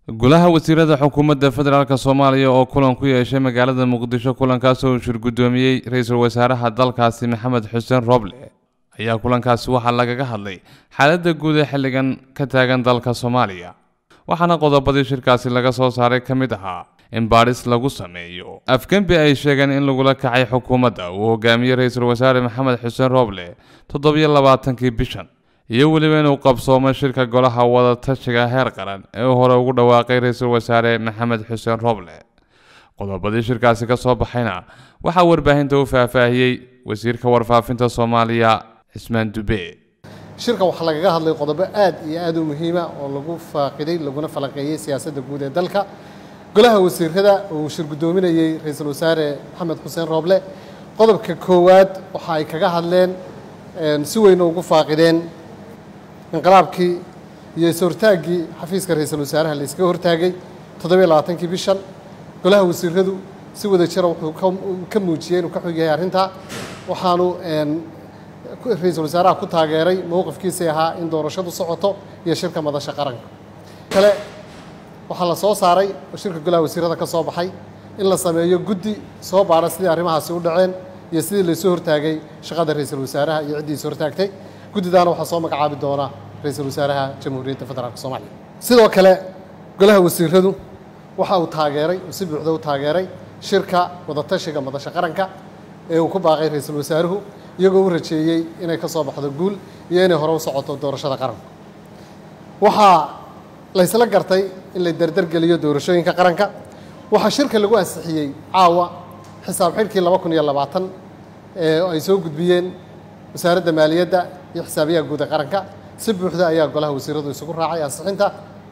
golaha wasiirada xukuumadda federaalka Soomaaliya oo kulan ku yeeshay magaalada Muqdisho kulankaas oo shir gudoomiyay ra'iisul wasaaraha dalkaasi Maxamed Xuseen Roble ayaa kulankaasi waxa lagaga hadlay xaaladda guud ee xilligan ka taagan dalka Soomaaliya waxaana qodobadii shirkaasi laga soo saaray kamid ahaa in baadhis lagu sameeyo afkambi ay sheegeen in lagu la kacay xukuumadda uu hogaamiyay ra'iisul wasaare Maxamed Xuseen Roble 27 bishan iyo waliba inuu qabsoomo shirka golaha wada tashiga heer qaran ee hore ugu dhawaaqay ra'iisul wasaare Maxamed Xuseen Roble qodobadii shirkaasi ka soo baxayna waxa warbaahinta uu faahfaahiyay wasiirka warfaafinta Soomaaliya Ismaan Dube shirka waxa lagaga hadlay qodobo aad iyo aad u muhiim ah oo lagu faaqiday laguna falanqeeyay siyaasadda guud ee dalka golaha wasiirada uu shir gudoominayay ra'iisul wasaare Maxamed Xuseen Roble qodobka koowaad waxa ay kaga hadleen si weyn ugu faaqideen inqalaabkii iyo sortaagii xafiiska ra'iisul wasaaraha la iska hortaagay 27 bishan golaha wasiiradu si wada jir wuxuu ka muujiyay inuu ka xogyahay arrinta waxaanu ra'iisul wasaaraha ku taageeray mowqifkiisa ahaa in doorashadu socoto iyo shirka madasha qaranka kale waxa la soo saaray shirka golaha wasiirada ka soo baxay in la sameeyo guddi soo baara sidii arrimahaasi u dhaceen iyo sidii la soo hortaagay shaqada ra'iisul wasaaraha iyo ciddii soo hortaagtay guddidaana waxa soo magacaabi doona ra'iisul wasaaraha Jamhuuriyadda Federaalka Soomaaliya sidoo kale golaha wasiiradu waxa uu taageeray si buuxda u taageeray shirka wada tashiga madasha qaranka ee uu ku baaqay ra'iisul wasaaruhu iyagoo u rajeeyay inay ka soo baxdo guul iyo inay hore u socoto doorashada qaranka waxa la isla gartay in la dardar geliyo doorashooyinka qaranka waxa shirka lagu ansixiyay caawa xisaab xidhkii 2020 ee ay soo gudbiyeen wasaaradda maaliyadda iyo xisaabiyaha guud ee qaranka si buuxda ayaa golaha wasiiradu isugu raacay ansixinta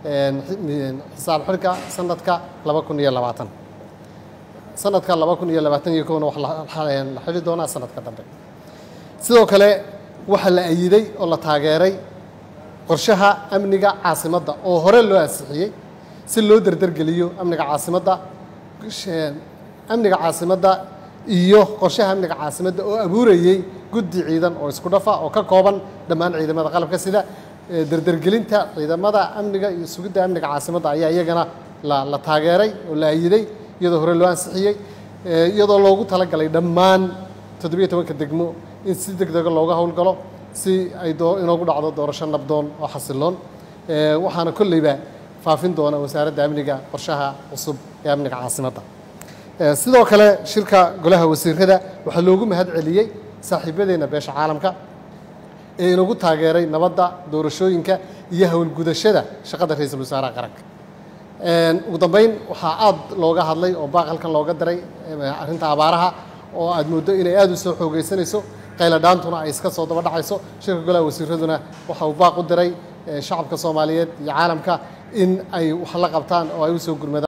xisaab xidhka sanadka 2020 sanadka 2021 wax la xidhi doona sanadka dambe sidoo kale waxa la ayiday oo la taageeray qorshaha amniga caasimadda oo hore loo ansixiyay si loo dardar geliyo amniga caasimadda iyo qorshaha amniga caasimadda oo abuurayay guddi ciidan oo isku dhafa oo ka kooban dhammaan ciidamada qalabka sida dardargelinta ciidamada amniga iyo sugidda amniga caasimadda ayaa iyagana la taageeray oo la ayiday iyadoo hore loo ansixiyay iyadoo loogu talagalay dhammaan 17 degmo in si degdeg looga howlgalo si ay inoogu dhacdo doorasho nabdoon oo xasiloon waxaana kulliba faafin doona wasaaradda amniga qorshaha cusub ee amniga caasimadda sidoo kale shirka golaha wasiirada waxa loogu mahad celiyay saaxiibadeena beesha caalamka ee inagu taageeray nabadda doorashooyinka iyo howlgudashada shaqada ra'iisul wasaaraha qaranka ugu dambeyn waxa aad looga hadlay oo baaqalkan looga diray arrinta abaaraha oo aad moodo inay aad u soo xoogeysanayso qayla dhaantuna ay iska soo daba dhacayso shirka golaha wasiiraduna waxa uu baaq u diray shacabka Soomaaliyeed iyo caalamka in ay wax la qabtaan oo ay u soo gurmadaan